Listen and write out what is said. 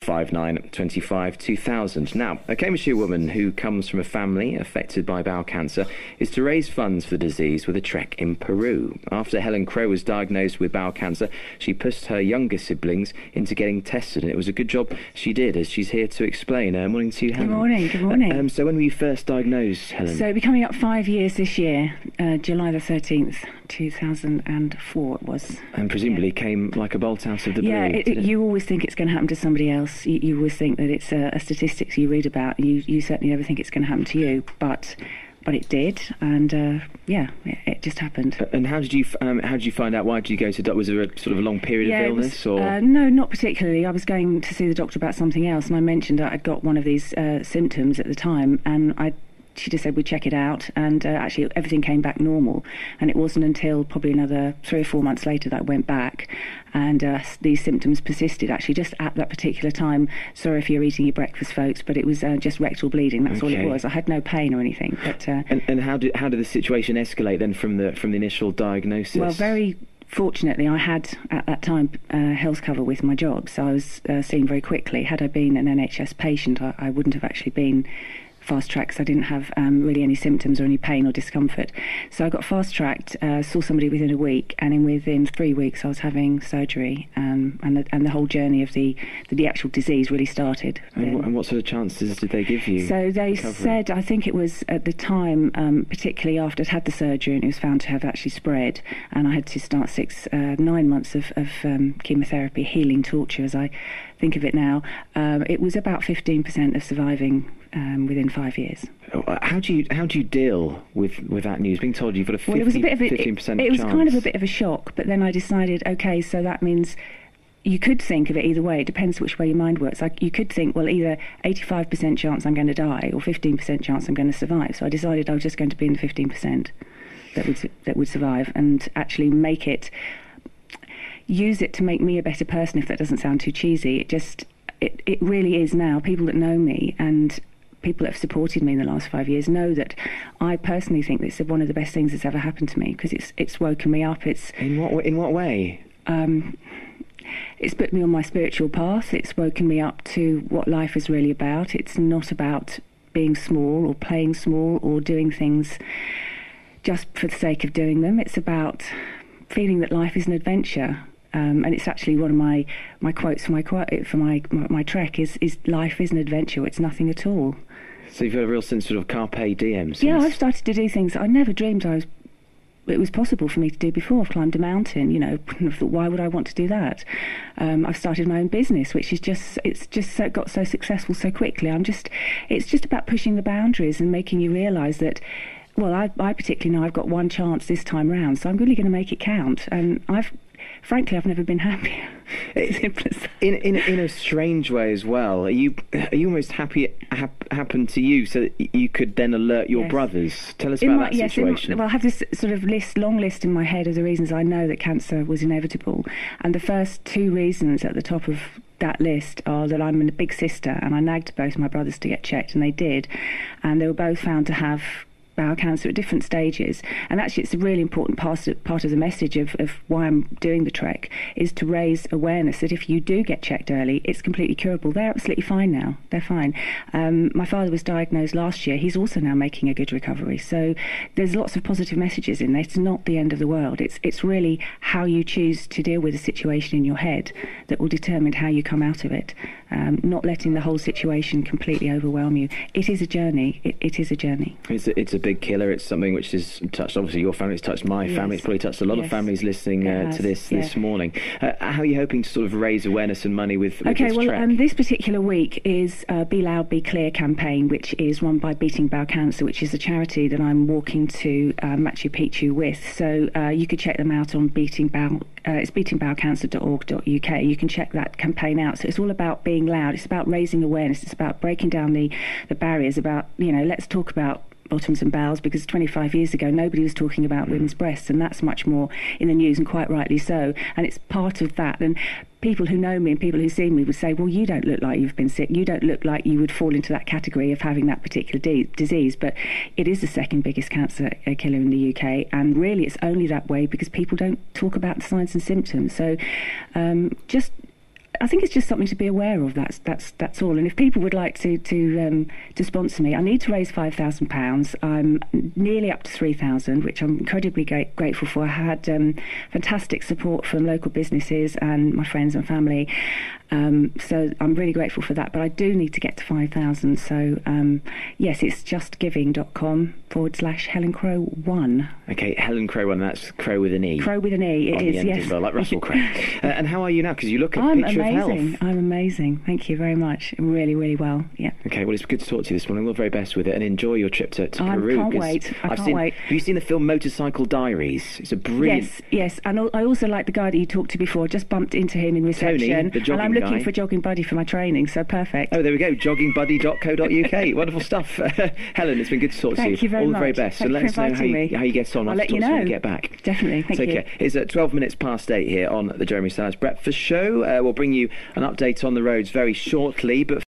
5925 2000. Now, a Cambridgeshire woman who comes from a family affected by bowel cancer is to raise funds for the disease with a trek in Peru. After Helen Crowe was diagnosed with bowel cancer, she pushed her younger siblings into getting tested, and it was a good job she did, as she's here to explain. Morning to you, Helen. Good morning. So when were you first diagnosed, Helen? So it'll be coming up 5 years this year, July the 13th, 2004 it was. And presumably came like a bolt out of the blue. Yeah, you always think it's going to happen to somebody else. You always think that it's a statistics you read about. You certainly never think it's going to happen to you, but it did, and it just happened. And how did you find out? Why did you go to doctor? Was there a sort of a long period of illness? Or no, not particularly. I was going to see the doctor about something else, and I mentioned that I'd got one of these symptoms at the time, and she just said we'd check it out, and actually everything came back normal. And it wasn't until probably another 3 or 4 months later that I went back, and these symptoms persisted actually just at that particular time. Sorry if you're eating your breakfast, folks, but it was just rectal bleeding. That's all it was. I had no pain or anything. But and how did the situation escalate then from the initial diagnosis? Well, very fortunately, I had at that time health cover with my job, so I was seen very quickly. Had I been an NHS patient, I wouldn't have actually been fast-tracked, because I didn't have really any symptoms or any pain or discomfort. So I got fast-tracked, saw somebody within a week, and within 3 weeks I was having surgery, and the whole journey of the actual disease really started. And what sort of chances did they give you? So they said, I think it was at the time, particularly after I'd had the surgery and it was found to have actually spread, and I had to start 9 months of chemotherapy, healing torture as I think of it now. It was about 15% of surviving within 5 years. How do you deal with that news? Being told you've got a 15% chance. It was kind of a bit of a shock, but then I decided, okay, so that means you could think of it either way. It depends which way your mind works. Like, you could think, well, either 85% chance I'm going to die or 15% chance I'm going to survive. So I decided I was just going to be in the 15% that would survive, and actually use it to make me a better person, if that doesn't sound too cheesy. It really is now. People that know me and people that have supported me in the last 5 years know that I personally think this is one of the best things that's ever happened to me, because it's woken me up. In what way? It's put me on my spiritual path. It's woken me up to what life is really about. It's not about being small or playing small or doing things just for the sake of doing them. It's about feeling that life is an adventure. And it's actually one of my quotes for my trek is life is an adventure. It's nothing at all. So you've got a real sense of carpe diem. Yeah, I've started to do things I never dreamed it was possible for me to do before. I've climbed a mountain, wouldn't have thought, why would I want to do that? I've started my own business, which is got so successful so quickly. It's just about pushing the boundaries and making you realise that, well, I particularly know I've got one chance this time round, so I'm really going to make it count. And frankly, I've never been happier. In a strange way as well. Are you almost happy it happened to you, so that you could then alert your brothers? Tell us about that situation. I have this sort of long list in my head of the reasons I know that cancer was inevitable, and the first 2 reasons at the top of that list are that I'm a big sister, and I nagged both my brothers to get checked, and they did, and they were both found to have bowel cancer at different stages. And actually it's a really important part of the message of why I'm doing the trek, is to raise awareness that if you do get checked early, it's completely curable. They're absolutely fine now. They're fine. My father was diagnosed last year. He's also now making a good recovery. So there's lots of positive messages in there. It's not the end of the world. It's really how you choose to deal with a situation in your head that will determine how you come out of it. Not letting the whole situation completely overwhelm you. It is a journey. It is a journey. It's a big killer. It's something which has touched, obviously, your family. It's touched my family. It's probably touched a lot of families listening to this morning. How are you hoping to sort of raise awareness and money with this trek? This particular week is Be Loud, Be Clear campaign, which is run by Beating Bowel Cancer, which is a charity that I'm walking to Machu Picchu with. So you could check them out on it's beatingbowelcancer.org.uk. You can check that campaign out. So it's all about being loud. It's about raising awareness. It's about breaking down the barriers. About, let's talk about bottoms and bowels, because 25 years ago nobody was talking about women's breasts, and that's much more in the news, and quite rightly so. And it's part of that. And people who know me and people who see me would say, well, you don't look like you've been sick. You don't look like you would fall into that category of having that particular disease. But it is the second biggest cancer killer in the UK, and really it's only that way because people don't talk about the signs and symptoms. So I think it's just something to be aware of. That's all. And if people would like to sponsor me, I need to raise £5,000. I'm nearly up to 3,000, which I'm incredibly grateful for. I had fantastic support from local businesses and my friends and family. So I'm really grateful for that. But I do need to get to 5,000. So yes, it's justgiving.com/Helen Crowe 1. Okay, Helen Crowe 1. That's Crowe with an E. Crowe with an E. It is, yes. Well, like Russell Crowe. And how are you now? Because you look a I'm picture amazing. of health. I'm amazing. Thank you very much. I'm really, really well. Yeah. Okay, well, it's good to talk to you this morning. All the very best with it, and enjoy your trip to Peru. I can't wait. I can't wait. Have you seen the film Motorcycle Diaries? It's a brilliant... Yes. And I also like the guy that you talked to before. Just bumped into him in reception. Tony, the jogging and I'm looking guy. for a jogging buddy for my training, so perfect. Oh, there we go. joggingbuddy.co.uk. Wonderful stuff. Helen, it's been good to talk to you. Thank you very much. All the very best. Thank And let you us for know inviting how you get on. I'll let you talk to know. when you get back. Definitely. Thank you. Take care. It's at 12 minutes past 8 here on the Jeremy Sallis Breakfast Show. We'll bring you an update on the roads very shortly, but